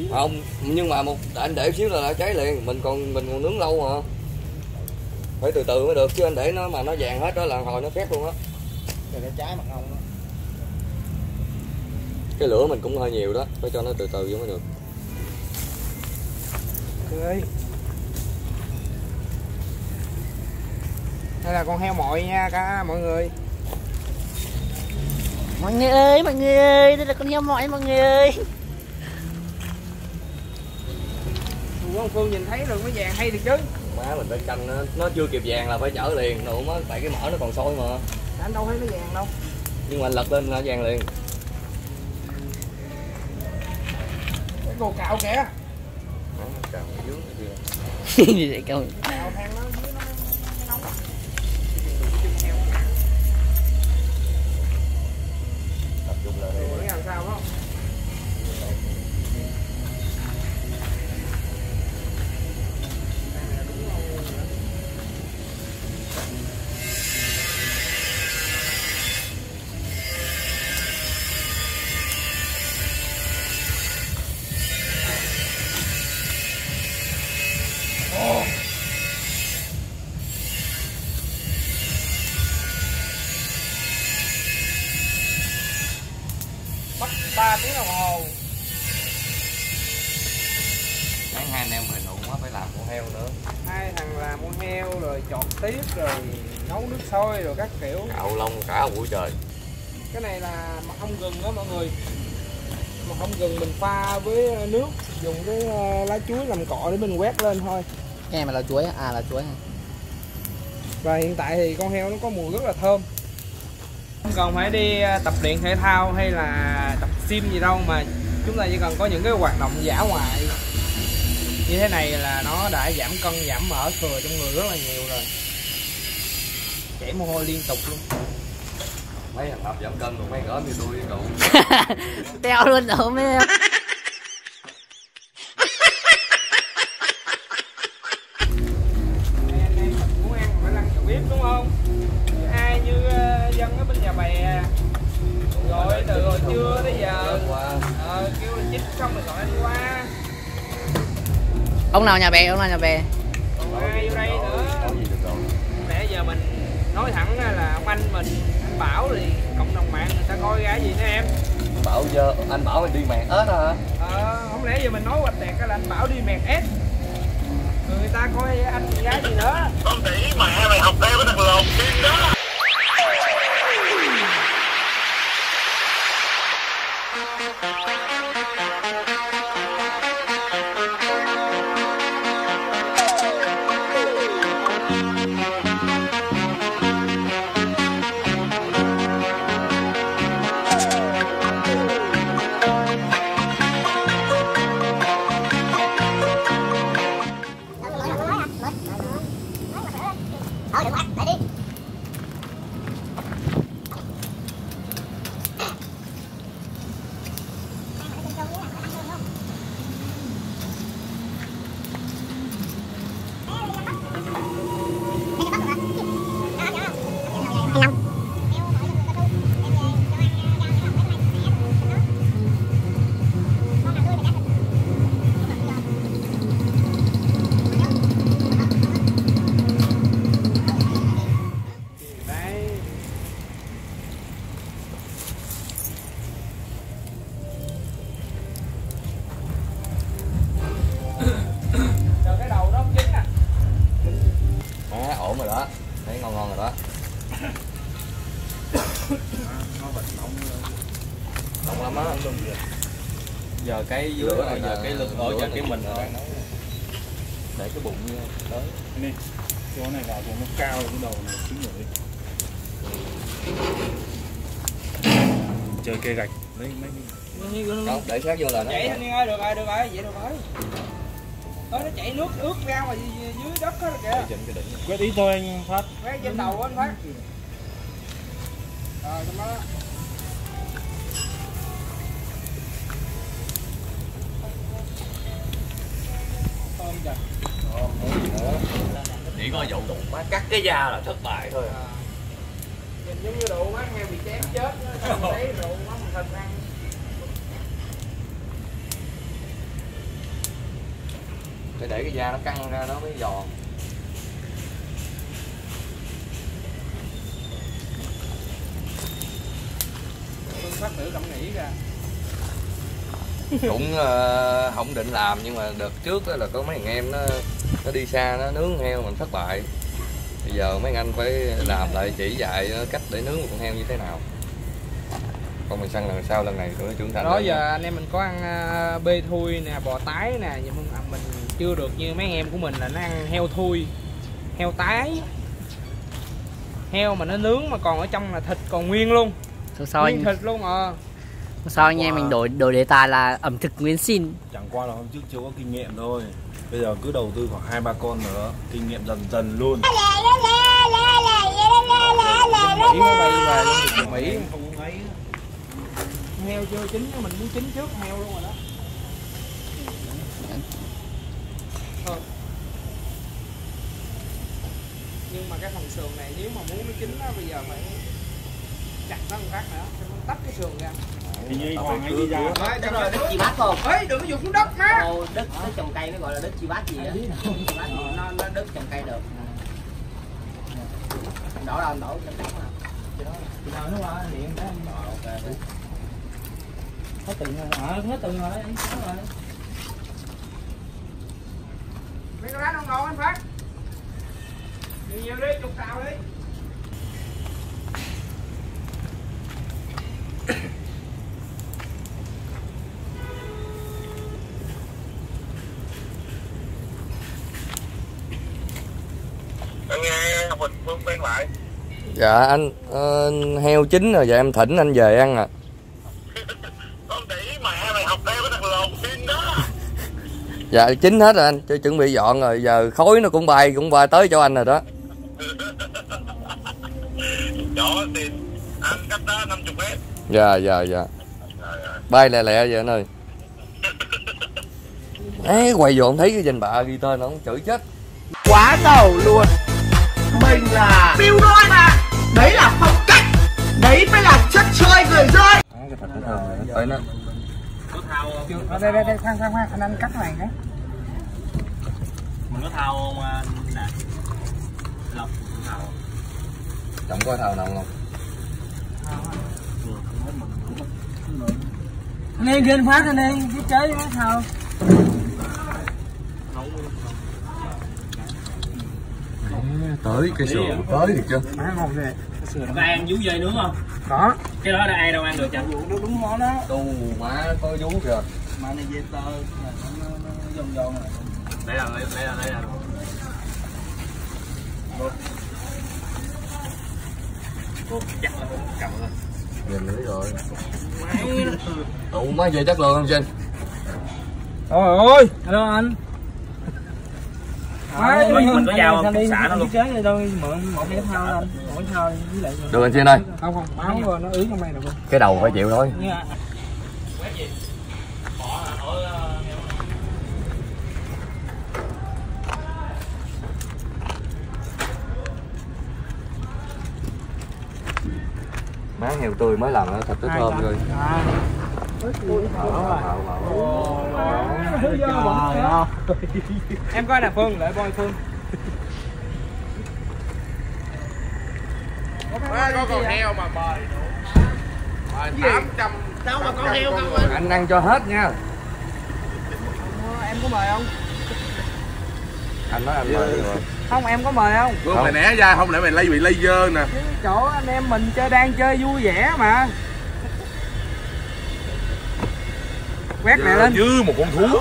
Không, nhưng mà anh để xíu là đã cháy liền, mình còn nướng lâu mà. Phải từ từ mới được, chứ anh để nó mà nó vàng hết đó là hồi nó khét luôn á. Rồi nó cháy mật ong đó. Cái lửa mình cũng hơi nhiều đó, phải cho nó từ từ vô mới được. Ơi. Đây là con heo mội nha cả mọi người. Mọi người ơi, đây là con heo mội mọi người ơi. Ông Phương nhìn thấy rồi mới vàng hay thì chứ. Má mình phải canh nó chưa kịp vàng là phải chở liền, đủ má, tại cái mỡ nó còn sôi mà. Anh đâu thấy nó vàng đâu. Nhưng mà anh lật lên là vàng liền. Cái đồ cạo kìa. Cạo dưới Gì vậy cậu? Cạo than nó dưới nó nóng. tập trung là Để làm sao đó. Mất 3 tiếng đồng hồ. Mấy hai anh em mình đủ quá phải làm con heo nữa. Hai thằng làm con heo rồi chọt tiết rồi nấu nước sôi rồi các kiểu. Cạo lông cả buổi trời. Cái này là mật ong gừng đó mọi người. Mật ong gừng mình pha với nước, dùng cái lá chuối làm cọ để mình quét lên thôi. Cái này mà là chuối à, là chuối hả? Và hiện tại thì con heo nó có mùi rất là thơm. Không cần phải đi tập luyện thể thao hay là tập gym gì đâu, mà chúng ta chỉ cần có những cái hoạt động dã ngoại như thế này là nó đã giảm cân, giảm mỡ thừa trong người rất là nhiều rồi. Chảy mồ hôi liên tục luôn. Mấy thằng tập giảm cân còn mấy gỡ như tôi với cậu. Teo luôn rồi mấy em. Anh em muốn ăn phải lăn chầu bếp đúng không? Ai như dân ở bên nhà bè gọi từ hồi trưa tới giờ kêu là chích xong rồi gọi anh qua. Ông nào nhà bè, ông nào nhà bè? Còn ai vô đây nữa? Nãy giờ mình nói thẳng là ông anh mình, anh Bảo thì cộng đồng mạng người ta coi ra gì nữa em? Bảo giờ anh Bảo mình đi mẹt ếch hả? Không lẽ giờ mình nói hoạch tẹt là anh Bảo đi mẹt ếch. Người ta coi anh gái gì nữa? Con tỷ mẹ mày học đeo cái thằng lồn tiên đó. Ổn rồi đó, thấy ngon ngon rồi đó. Động lắm á. Giờ cái lửa này, giờ cái lưng ở giờ cái mình đang nấu. Để cái bụng như tới. Nè, chỗ này vào chỗ nó cao cái đầu này xíu nữa đi. Chơi cây gạch lấy mấy Không, để sát vô là nó. Chạy anh ơi, được rồi, vậy được rồi. Nó chảy nước ướt ra mà dưới đất đó kìa. quét ít thôi anh Phát. Cái trên đầu anh Phát. Rồi xong đó. Thơm trời. Chỉ có vụ má cắt cái da là thất bại thôi. Nhìn giống như rượu má heo bị chém chết đó. Xong lấy rượu má mình thịt ăn. để cái da nó căng ra nó mới giòn. Phát tử cảm nghĩ ra Cũng không định làm, nhưng mà đợt trước là có mấy thằng em nó đi xa nó nướng heo mình thất bại. Bây giờ mấy anh phải làm lại chỉ dạy cách để nướng một con heo như thế nào. Còn mình săn lần sau lần này tụi nó trưởng thành. đó giờ anh em mình có ăn bê thui nè, bò tái nè, nhưng mà mình chưa được như mấy anh em của mình là nó ăn heo thui, heo tái, heo mà nó nướng mà còn ở trong là thịt còn nguyên luôn, nguyên thịt luôn. Sao anh em mình đổi đề tài là ẩm thực Nguyễn Xin. Chẳng qua là hôm trước chưa có kinh nghiệm thôi. Bây giờ cứ đầu tư khoảng 2-3 con nữa, kinh nghiệm dần dần luôn. Mỹ nó bay về luôn, Mỹ không có ấy. heo chưa chín, mình muốn chín trước heo luôn rồi đó. Nhưng mà cái phần sườn này nếu mà muốn nó chín á, bây giờ phải chặt nó một phát nữa, cho nó tách cái sườn ra. Thì như Hoàng hay đi ra. Đúng rồi, đất chi bát không? Ê, đừng có dùng xuống đất má. Đất trồng cây nó gọi là đất chi bát gì á. Chi bát gì nó đất trồng cây được. Đổ đâu, đổ cho đất nào. Thì nào nó qua điện đó. Ok. Hết từng rồi. Hết từng rồi, hết rồi. Mấy cái lá ngon ngon anh Phát. Nhiều đi, chục tàu đi. Nghe mình Phương quen lại. Dạ anh heo chín rồi, dạ em thỉnh anh về ăn à. Con để ý mẹ mày học theo cái thằng lồn tin đó. Dạ chín hết rồi anh, chuẩn bị dọn rồi, giờ khói nó cũng bay tới chỗ anh rồi đó. Chỗ thì anh cách đó 50 mét. Dạ. Bay lẹ lẹ vậy anh ơi. Ấy quay vô không thấy cái danh bạ ghi tên nó không chửi chết. Quá đầu luôn. Mình là Bill Đôi mà. Đấy là phong cách. Đấy mới là chất chơi người rơi. Cái thịt nó thơm rồi, tới nó. Đây, khoan, anh cắt này cái. Mình có thao không nè? Lộc thao. Chẳng có thao nào không? Anh em kêu anh Phát anh em cái chế nó thao. Tới cái sườn tới được chưa? Ngon nè. Có ai ăn vú dê nướng không? Có. Cái đó ai đâu ăn được chẳng. Đúng món đó. Tu má có vú kìa. Mà này dê tơ nó giòn giòn rồi. Đây là. Chắc là không cầm rồi. Nhìn nữa rồi. Tụ má về chất lượng không Trinh? Trời ơi, hello anh. Mình có giao không? Xả nó luôn. Chế đâu mượn một cái thao anh, một cái thao với lại. Được anh Trinh ơi. Không, máu rồi nó ứ trong này được không? Cái đầu phải chịu thôi. Má heo tươi mới làm nó thật tới thơm rồi. Em coi nè Phương, lại coi Phương. Có con heo mà bời. 800. Đâu mà con heo không anh? Anh ăn cho hết nha. Em có mời không? Anh nói anh mời rồi. Không, em có mời không? Phương mày né ra không để mày bị lây dơ nè. Chỗ anh em mình đang chơi vui vẻ mà. Quét mẹ lên. Như một con thú.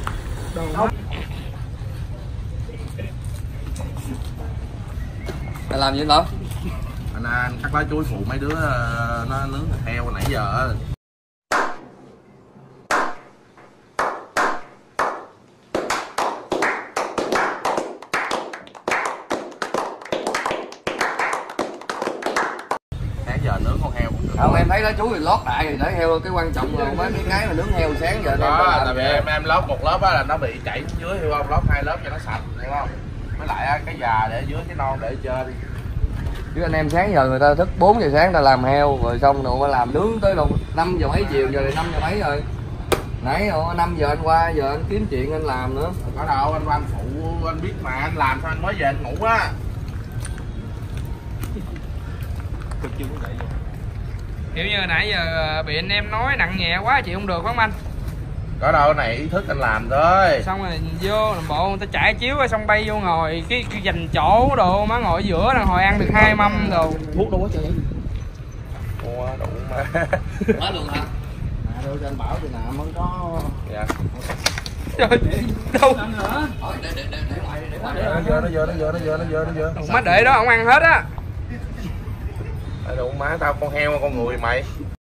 Anh làm gì đó? Anh cắt lá chuối phụ mấy đứa nó nướng thịt heo nãy giờ. Sáng giờ nướng con heo cũng được. Không, em thấy lá chuối thì lót đại thì để heo, cái quan trọng là mấy cái mà nướng heo sáng giờ Đó, tại vì em lót một lớp á là nó bị chảy xuống dưới, hiểu không? Lót 2 lớp cho nó sạch, hiểu không? Với lại cái già để dưới, cái non để trên. Chứ anh em sáng giờ người ta thức 4 giờ sáng ta làm heo rồi xong rồi mà làm nướng tới đâu 5 giờ mấy chiều, giờ thì 5 giờ mấy rồi. Nãy 5 giờ anh qua, giờ anh kiếm chuyện anh làm nữa. Có đâu, anh qua anh phụ, anh biết mà, anh làm sao anh mới về anh ngủ á. Kiểu như nãy giờ bị anh em nói nặng nhẹ quá chị không được phải không anh? Có đâu, này ý thức anh làm thôi. Xong rồi vô làm bộ người ta trải chiếu rồi xong bay vô ngồi cái dành chỗ đồ má ngồi ở giữa là hồi ăn được 2 mâm đồ. Thuốc đâu có chơi. Mua đủ mà. Nói luôn hả? Đâu cho anh bảo thì nào mới có. Dạ. Trời đâu. Thôi để ngoài để ngoài. Nó vô. Má để đó không ăn hết á. Đủ má tao con heo con người mày.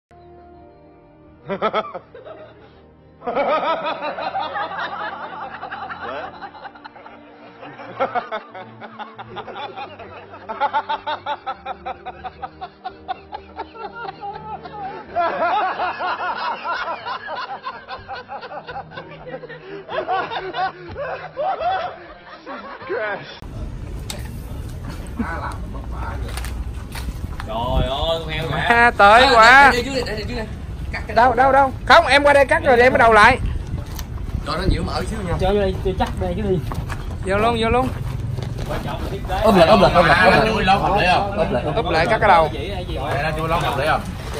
Trời ơi con heo À, tới quá. Để dưới này. Cắt cái Đâu. Không, em qua đây cắt rồi đem cái đầu lại. cho nó nhiễu mỡ xíu nha. chơi vô đây, chơi chắc đây chứ đi. Vô luôn. Ốp lại. Chui lót hợp lý không? Úp lại cắt cái đầu. Đây nó chui lót hợp lý không?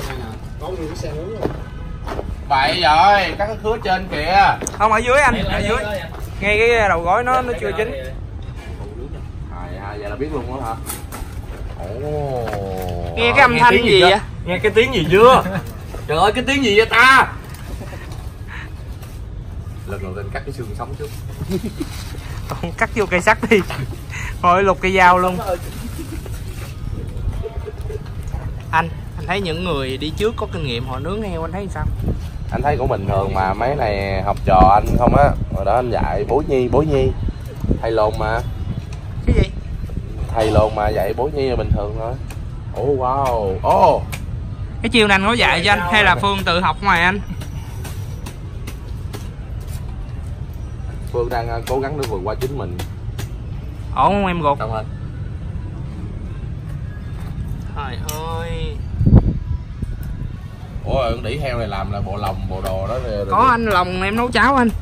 Vậy rồi, cắt cái khứa trên kìa. Không ở dưới anh, ở dưới. Ngay cái đầu gối nó chưa chín. Vậy là biết luôn đó hả? Nghe cái âm thanh gì vậy? Nghe cái tiếng gì chưa? Trời ơi cái tiếng gì vậy ta? Lần đầu tiên cắt cái xương sống trước. Còn cắt vô cây sắt đi. Thôi lục cây dao luôn. Anh thấy những người đi trước có kinh nghiệm họ nướng heo anh thấy sao? Anh thấy cũng bình thường mà, mấy này học trò anh không á. Hồi đó anh dạy bố nhi thầy lồn mà. Cái gì? Thầy lồn mà dạy bố nhi là bình thường thôi. Wow. Cái chiều này anh có dạy cho anh hay là Phương tự học ngoài anh? Phương đang cố gắng để vượt qua chính mình. Ổn không em gục? Xong rồi. Trời ơi. Ủa con đĩ heo này làm là bộ lòng bộ đồ đó rồi. Có anh lòng em nấu cháo anh.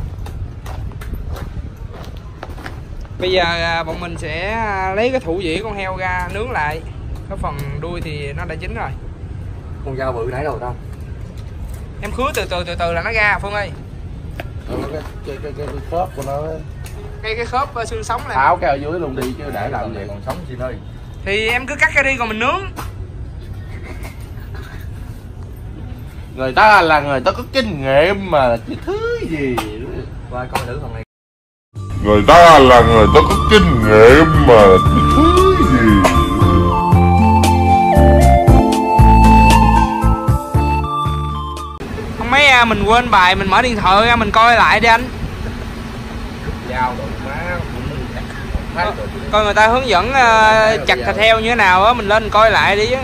Bây giờ bọn mình sẽ lấy cái thủ dĩ con heo ra nướng lại. Cái phần đuôi thì nó đã chín rồi. Con dao bự nãy đâu ta? Em khứa từ từ là nó ra Phương ơi. Cái khớp của nó ấy. Cái khớp xương sống này. Tháo cái ở dưới luôn đi chứ để làm gì. Còn sống chị ơi. Thì em cứ cắt ra đi còn mình nướng. Người ta là người ta có kinh nghiệm mà chứ thứ gì. Qua coi thử phần này. Người ta là người ta có kinh nghiệm mà chứ thứ gì. Không mấy mình quên bài mình mở điện thoại ra mình coi lại đi anh. Dao đủ má Coi người ta hướng dẫn chặt thịt heo như thế nào á, mình lên mình coi lại đi chứ.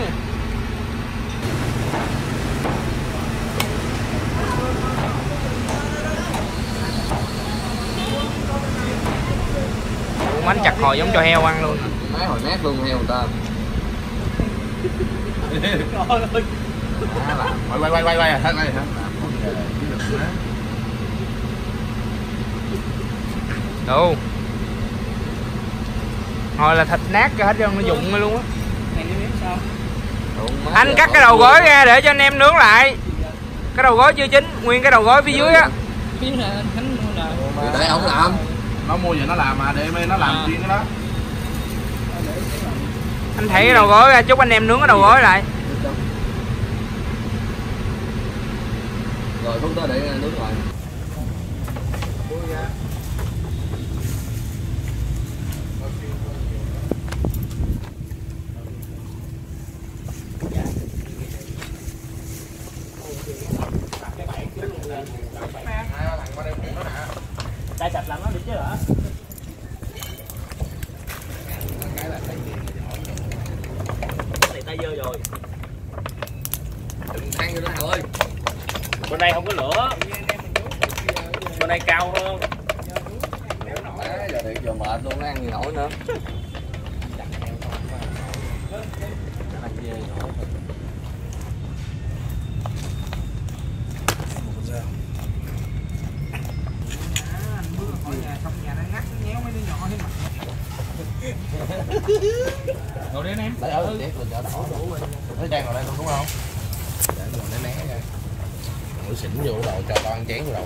Bánh chặt hồi giống cho heo ăn luôn. Máy hồi nát luôn heo người ta. Quay thân này hả? Đủ. Hồi là thịt nát ra hết trơn nó rụng luôn á. Anh cắt cái đầu gối ra để cho anh em nướng lại. Cái đầu gối chưa chín, nguyên cái đầu gối phía dưới á. Để ổng làm. Nó mua vậy nó làm mà, để nó làm riêng cái đó. Anh thấy cái đầu gối ra, chúc anh em nướng cái đầu gối lại. Rồi phút đó để nướng lại. Tay sạch làm nó được chứ hả? Này tay dơ rồi. Đừng than cho nó Hào ơi. Bên đây không có lửa. Bên đây cao hơn. Giờ điện giờ mệt luôn, nó ăn gì nổi nữa. Ngồi đi anh em. Lấy ở chén mình cho đỏ đủ rồi. Lấy chén vào đây luôn đúng không? Để mình né né ra. Mũi xỉn vô đầu cho tao ăn chén vô đầu.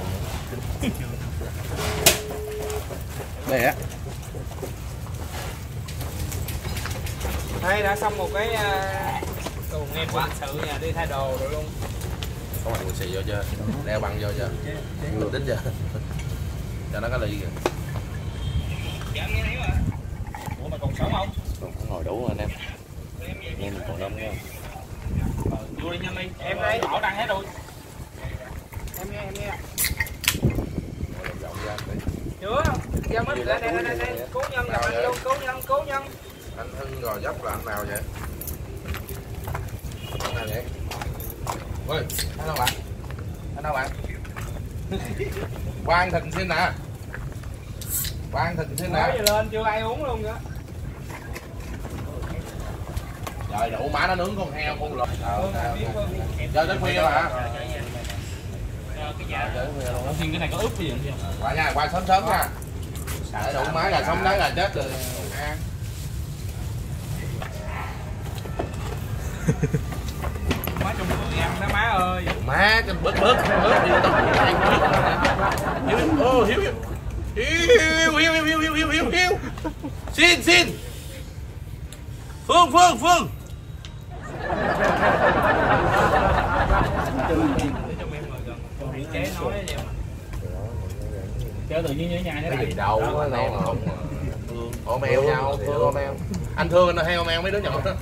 Đây á. Đây đã xong một cái tuần em quân sự nhà đi thay đồ rồi luôn. Có mặt quần xì vô chưa? Đeo băng vô chưa? Người tính chưa? Cho nó có ly kìa. Dạ nghe thấy rồi. Ủa mà còn sống không? Còn có ngồi đủ anh em. Em còn đông nha. Vô đi nhanh đi. Em đây. Đỏ đăng hết rồi. Em nghe. Ngồi vòng vòng ra đi. Chưa. Giao mất đây. Cố nhân gặp anh luôn, cố nhân. Anh Hưng gò dốc là anh nào vậy? Anh nào vậy? Ôi, anh đâu bạn? Anh đâu bạn? Quang Thịnh xin nè. Quang Thịnh xin Nói nè. giờ lên chưa ai uống luôn nữa. Trời đủ má nó nướng con heo con lợn. Giờ tới khuya mà. Đầu tiên cái này có ướp gì không? Qua nha, qua sớm sớm nha. Để đủ má là sống đấy là chết rồi. Ăn. Má trong người ăn đó má ơi. Má cái bớt đi tao hiếu xin Phương Chế nói vậy mà. Chơi tự nhiên như nhà thế cái này. gì đâu có này không ôm eo nhau ôm eo anh thương anh hay ôm eo mấy đứa nhỏ đó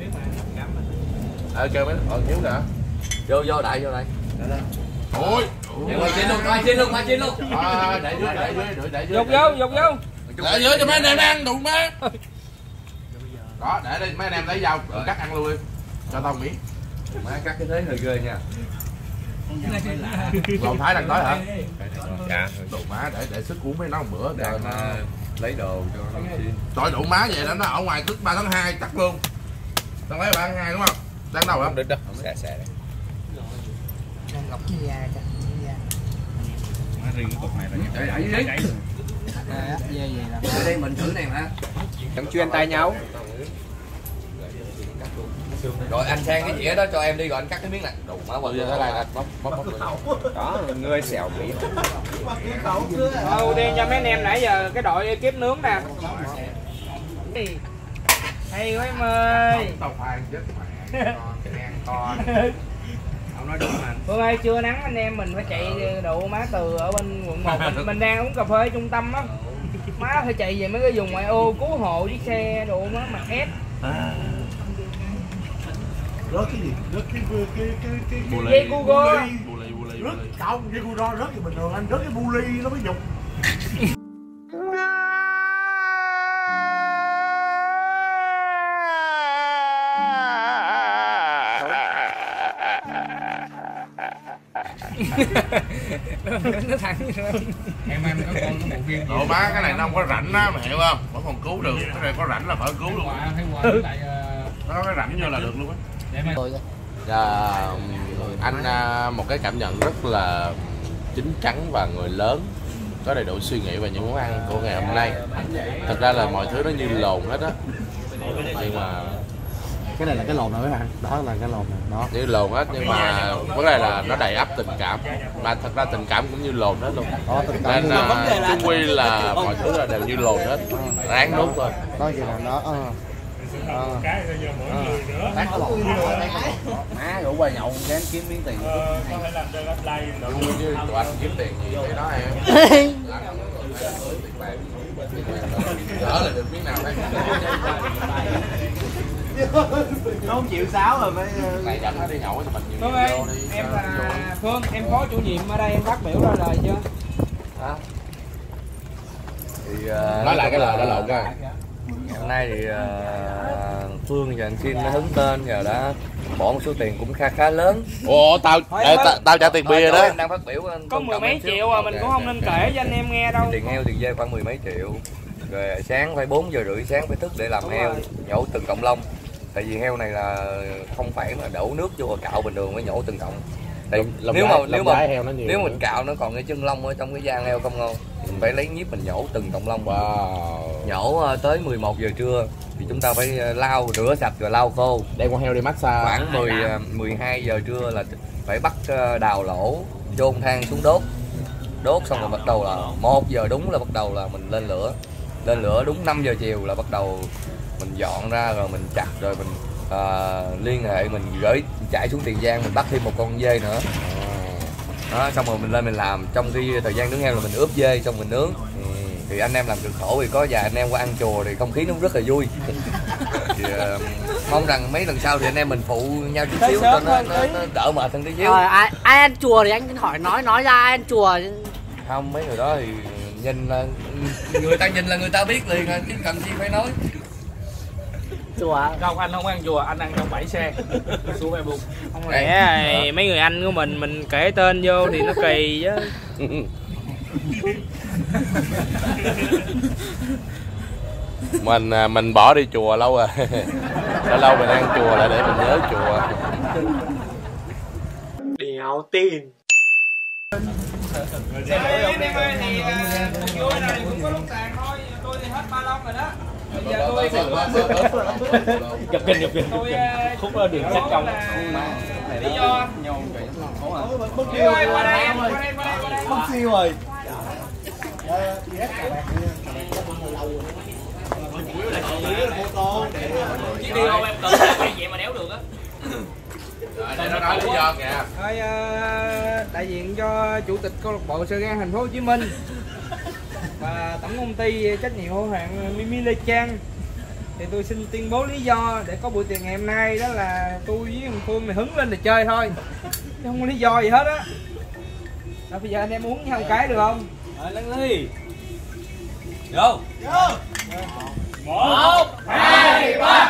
kêu mấy hiếu nè Vô đại vô đây. ôi Ngoài trên luôn. để dưới Dục vô. để dưới cho mấy anh em ăn đủ má đó để đây mấy anh em lấy dao cắt ăn luôn đi cho tao miếng Má cắt cái thế hơi ghê nha. Lòng Thái đang nói hả? Dạ. Đồ má để sức uống với nó một bữa để Đang lấy đồ cho nó xin. trời đủ má vậy đó nó ở ngoài tức 3 tháng 2 chắc luôn. Đang lấy 3 tháng 2 đúng không? Đang đâu hả? Không được đâu. Xè. Đang ngọc với da kìa. Riêng cái cục này là Đẩy dưới. Dê gì là Ở đây mình thử này hả? Đừng chuyên tay nhau. Rồi anh sang cái dĩa đó cho em đi rồi anh cắt cái miếng này. Đủ má quên. Thế này là bóc Đó, người xèo kỹ. Đi cho mấy anh em nãy giờ cái đội ekip nướng nè. Hay quá em ơi. tao khoan chết mẹ con. Ông nói đúng mà. Phương ơi trưa nắng anh em mình phải chạy độ má từ ở bên quận 1 mình đang uống cà phê ở trung tâm á. Má phải chạy về mấy cái vùng ngoại ô cứu hộ chiếc xe độ má mặt ép. Rớt cái gì? Rớt cái Dây Google. Rớt không, dây Google rớt thì bình thường anh rớt cái bu ly nó mới dục. Nó thẳng như thế. em có con có bộ phim Đồ má cái này nó không có rảnh á mày hiểu không? Vẫn còn cứu được. Cái này có rảnh là phải cứu luôn. thấy qua với lại Nó có cái rảnh vô là được luôn á. để mà Anh một cái cảm nhận rất là chín chắn và người lớn, có đầy đủ suy nghĩ về những món ăn của ngày hôm nay. Thật ra là mọi thứ nó như lồn hết á, nhưng mà Cái này là cái lồn rồi các bạn. Đó là cái lồn này. Đó. như lồn hết, nhưng mà vấn đề là nó đầy ắp tình cảm, mà thật ra tình cảm cũng như lồn hết luôn. Đó, tình cảm Nên chung quy là mọi thứ là đều như lồn hết, ráng nuốt thôi. đó gì là đó. Má rủ qua nhậu gán kiếm miếng tiền. Vui chứ tụi anh kiếm tiền gì cái đó em. Đỡ là được miếng nào đấy. Nó không chịu sáo rồi phải. Này dẫn nó đi nhậu thì mình nhiều Phương ơi, vô đi. em là Phương, em phó chủ nhiệm ở đây em phát biểu ra lời chưa? Hả? Thì Nói lại cái lời đã lộn coi. hôm nay thì Phương và anh Xin nó hứng tên và đã bỏ một số tiền cũng khá lớn. Ồ tao trả tiền bia đó. Em đang phát biểu Có mười mấy triệu à, mình cũng không nên kể cho anh em nghe đâu. Tiền heo tiền dê khoảng 10 mấy triệu. Rồi sáng phải 4 giờ rưỡi sáng phải thức để làm heo, nhổ từng cọng lông. Tại vì heo này là không phải mà đổ nước vô cạo bình thường, phải nhổ từng cọng. nếu mình cạo nó còn cái chân lông ở trong cái da heo không ngon, mình phải lấy nhíp mình nhổ từng cọng lông. Nhổ tới 11 giờ trưa thì chúng ta phải lau rửa sạch rồi lau khô, đem con heo đi massage. Khoảng 12 giờ trưa là phải bắt đào lỗ, chôn than xuống đốt xong rồi bắt đầu là 1 giờ đúng là bắt đầu là mình lên lửa đúng 5 giờ chiều là bắt đầu mình dọn ra rồi mình chặt rồi mình liên hệ mình gửi chạy xuống Tiền Giang mình bắt thêm một con dê nữa đó, xong rồi mình lên mình làm. Trong khi thời gian nướng heo là mình ướp dê xong mình nướng. Thì anh em làm cực khổ thì có vài anh em qua ăn chùa thì không khí nó rất là vui. Thì mong rằng mấy lần sau thì anh em mình phụ nhau chút xíu cho nó đỡ mệt hơn tí xíu. Rồi ai ăn chùa thì anh hỏi nói ra ai ăn chùa. Không, mấy người đó thì nhìn là người ta nhìn là người ta biết liền chứ cần gì phải nói. Chùa không, anh không ăn chùa, anh ăn trong bãi xe xuống em luôn. Không lẽ mấy người anh của mình kể tên vô thì nó kỳ chứ. Mình bỏ đi chùa lâu rồi. Lâu mình ăn chùa lại để mình nhớ chùa. Đéo tin. Em ơi thì vui rồi cũng có lúc tàn thôi, tôi thì hết ba lông rồi đó. Bây giờ tôi gặp kinh khúc đường sách công lý do mất siêu rồi, qua đây Mất siêu rồi. chỉ đi không em tự vậy mà đéo được á. Để nó nói lý do kìa. Thôi đại diện cho chủ tịch câu lạc bộ Sơ Gan thành phố Hồ Chí Minh và tổng công ty trách nhiệm hữu hạn Mimi Lê Trang thì tôi xin tuyên bố lý do để có buổi tiệc ngày hôm nay, đó là tôi với thằng Phương này hứng lên để chơi thôi chứ không có lý do gì hết á. Bây giờ anh em uống nhau một cái được không? Lăn ly vô 1 2 3